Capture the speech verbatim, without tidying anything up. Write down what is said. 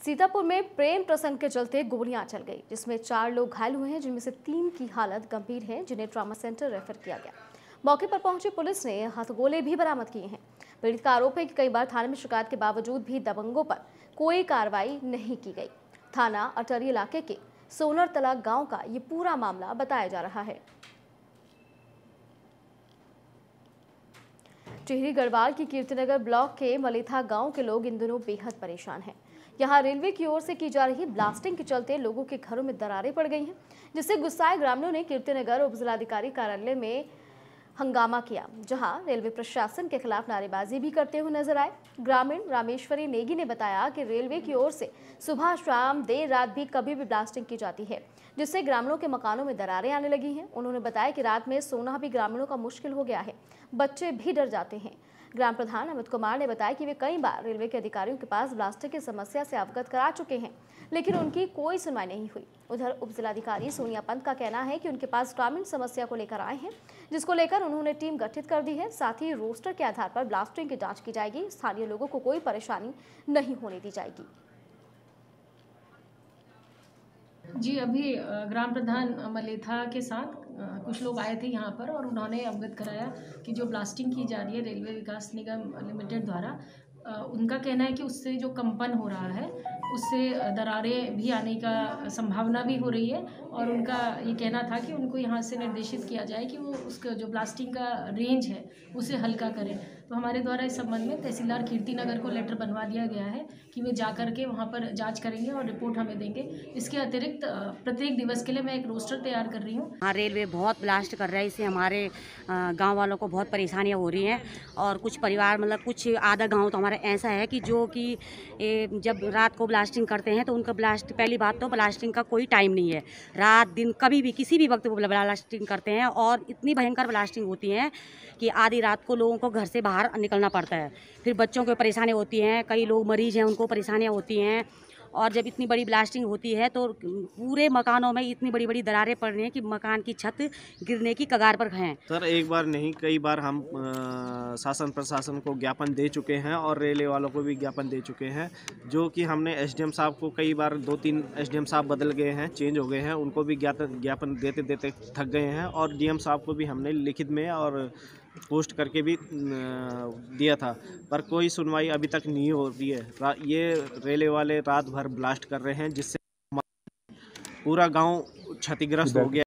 सीतापुर में प्रेम प्रसंग के चलते गोलियां चल गई, जिसमें चार लोग घायल हुए हैं, जिनमें से तीन की हालत गंभीर है, जिन्हें ट्रॉमा सेंटर रेफर किया गया। मौके पर पहुंची पुलिस ने हथगोले भी बरामद किए हैं। पीड़ित का आरोप है कि कई बार थाने में शिकायत के बावजूद भी दबंगों पर कोई कार्रवाई नहीं की गई। थाना अटरी इलाके के सोनरतला गांव का ये पूरा मामला बताया जा रहा है। टिहरी गढ़वाल की कीर्तिनगर ब्लॉक के मलेथा गांव के लोग इन दिनों बेहद परेशान हैं। यहां रेलवे की ओर से की जा रही ब्लास्टिंग के चलते लोगों के घरों में दरारें पड़ गई हैं, जिससे गुस्साए ग्रामीणों ने कीर्तिनगर उप जिलाधिकारी कार्यालय में हंगामा किया, जहां रेलवे प्रशासन के खिलाफ नारेबाजी भी करते हुए नजर आए। ग्रामीण रामेश्वरी नेगी ने बताया कि रेलवे की ओर से सुबह शाम देर रात भी कभी भी ब्लास्टिंग की जाती है, जिससे ग्रामीणों के मकानों में दरारें आने लगी हैं। उन्होंने बताया कि रात में सोना भी ग्रामीणों का मुश्किल हो गया है, बच्चे भी डर जाते हैं। ग्राम प्रधान अमित कुमार ने बताया कि वे कई बार रेलवे के अधिकारियों के पास ब्लास्टिंग की समस्या से अवगत करा चुके हैं, लेकिन उनकी कोई सुनवाई नहीं हुई। उधर उप जिलाधिकारी सोनिया पंत का कहना है कि उनके पास ग्रामीण समस्या को लेकर आए हैं, जिसको लेकर उन्होंने टीम गठित कर दी है। साथ ही रोस्टर के आधार पर ब्लास्टिंग की जांच की जाएगी। स्थानीय लोगों को कोई परेशानी नहीं होने दी जाएगी। जी, अभी ग्राम प्रधान मलेथा के साथ कुछ लोग आए थे यहाँ पर और उन्होंने अवगत कराया कि जो ब्लास्टिंग की जा रही है रेलवे विकास निगम लिमिटेड द्वारा, उनका कहना है कि उससे जो कंपन हो रहा है उससे दरारें भी आने का संभावना भी हो रही है, और उनका ये कहना था कि उनको यहाँ से निर्देशित किया जाए कि वो उसका जो ब्लास्टिंग का रेंज है उसे हल्का करें। तो हमारे द्वारा इस संबंध में तहसीलदार कीर्तिनगर को लेटर बनवा दिया गया है कि वे जा कर के वहाँ पर जांच करेंगे और रिपोर्ट हमें देंगे। इसके अतिरिक्त प्रत्येक दिवस के लिए मैं एक रोस्टर तैयार कर रही हूँ। हाँ, रेलवे बहुत ब्लास्ट कर रहा है, इससे हमारे गांव वालों को बहुत परेशानियां हो रही हैं, और कुछ परिवार मतलब कुछ आधा गांव तो हमारा ऐसा है कि जो कि जब रात को ब्लास्टिंग करते हैं तो उनका ब्लास्ट, पहली बात तो ब्लास्टिंग का कोई टाइम नहीं है, रात दिन कभी भी किसी भी वक्त वो ब्लास्टिंग करते हैं, और इतनी भयंकर ब्लास्टिंग होती है कि आधी रात को लोगों को घर से बाहर निकलना पड़ता है। फिर बच्चों को परेशानी होती हैं, कई लोग मरीज हैं उनको परेशानियाँ होती हैं, और जब इतनी बड़ी ब्लास्टिंग होती है तो पूरे मकानों में इतनी बड़ी बड़ी दरारें पड़ रही हैं कि मकान की छत गिरने की कगार पर हैं। सर, एक बार नहीं कई बार हम आ, शासन प्रशासन को ज्ञापन दे चुके हैं और रेलवे वालों को भी ज्ञापन दे चुके हैं, जो कि हमने एसडीएम साहब को कई बार, दो तीन एसडीएम साहब बदल गए हैं, चेंज हो गए हैं, उनको भी ज्ञापन ज्ञापन देते देते थक गए हैं, और डीएम साहब को भी हमने लिखित में और पोस्ट करके भी दिया था, पर कोई सुनवाई अभी तक नहीं हो रही है। ये रेलवे वाले रात भर ब्लास्ट कर रहे हैं, जिससे पूरा गांव क्षतिग्रस्त हो गया।